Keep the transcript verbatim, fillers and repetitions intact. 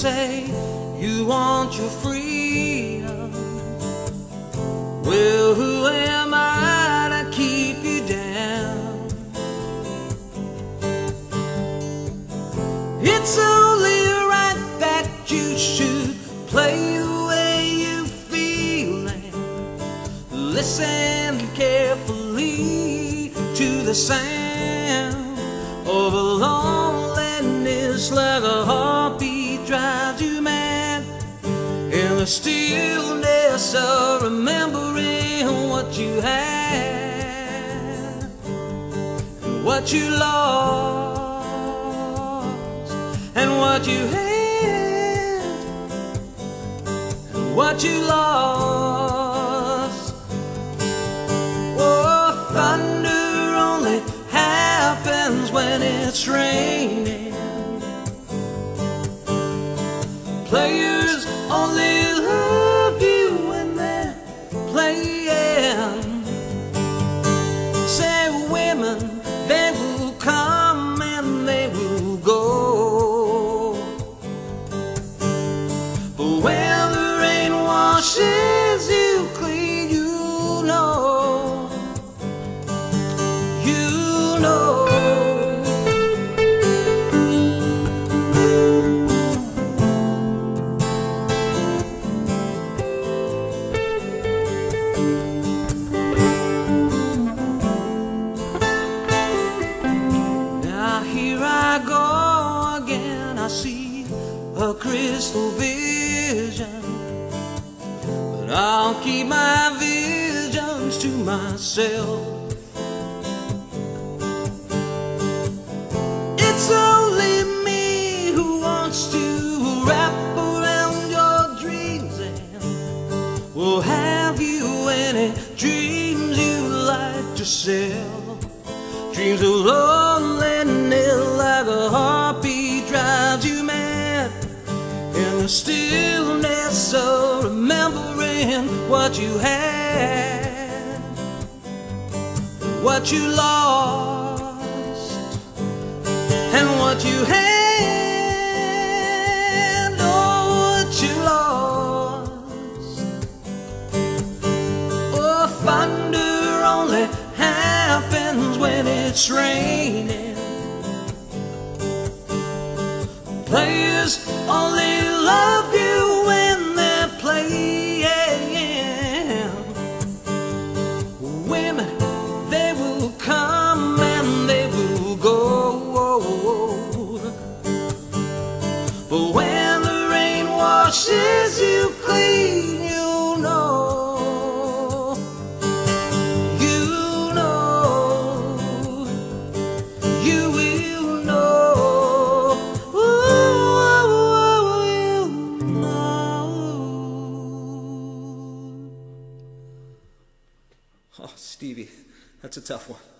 say you want your freedom. Well, who am I to keep you down? It's only right that you should play the way you feel and listen carefully to the sound of a loneliness like a heartbeat drives you mad, in the stillness of remembering what you had and what you lost and what you had and what you lost. Oh, thunder only happens when it's raining. Players only love you when they're playing. Say women, they will come and they will go, but when the rain washes you clean, you know, you know. Here I go again, I see a crystal vision, but I'll keep my visions to myself. It's only me who wants to wrap around your dreams and will have you any dreams you like to sell. Dreams of loneliness like a heartbeat drives you mad, in the stillness of remembering what you had, what you lost, and what you had, oh, what you lost. Oh, thunder only happens when it's raining. Players only love you when they're playing. Women, they will come and they will go, but when the rain washes you clean, you know. Oh, Stevie, that's a tough one.